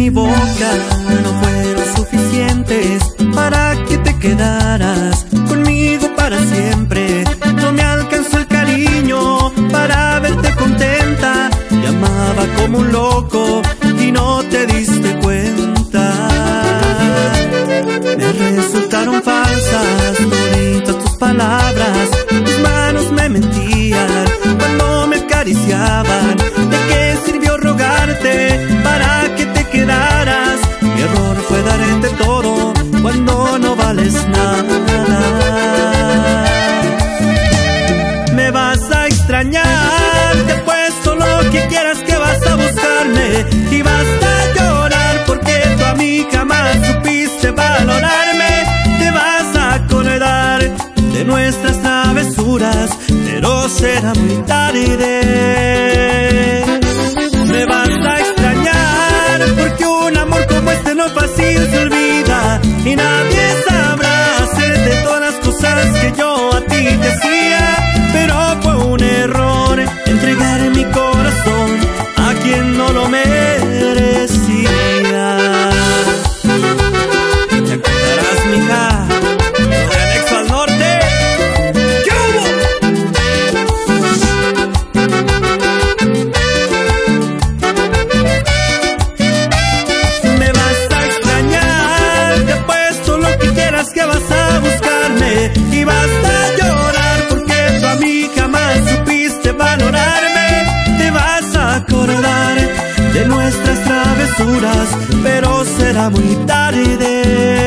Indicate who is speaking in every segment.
Speaker 1: mi boca no fueron suficientes para que te quedaras conmigo para siempre. No me alcanzó el cariño para verte contenta. Te amaba como un loco y no te diste cuenta. Me resultaron falsas toditas tus palabras. Tus manos me mentían cuando me acariciaban. ¿De qué sirvió rogarte para que te quedaras? Mi error fue darte todo cuando no vales nada. Me vas a extrañar, te apuesto lo que quieras que vas a buscarme. Y basta llorar porque tú a mí jamás supiste valorarme. Te vas a acordar de nuestras travesuras, pero será muy tarde. Me vas a extrañar porque un amor como este no fácil se olvida. Y nadie sabrá hacerte todas las cosas que yo a ti te hacía. Pero fue un error entregar mi corazón a quien no lo merecía. ¿Te acordarás, mija? De Anexo al Norte. ¿Qué hubo? Me vas a extrañar, te apuesto lo que quieras que vas a buscarme. Y basta llorar porque tú a mí jamás supiste valorarme. Te vas a acordar de nuestras travesuras, pero será muy tarde.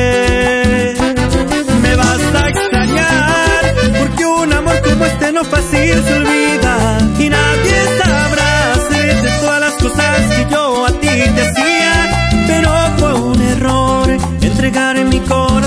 Speaker 1: Me vas a extrañar porque un amor como este no fácil se olvida. Y nadie sabrá hacerte todas las cosas que yo a ti te hacía. Pero fue un error entregar mi corazón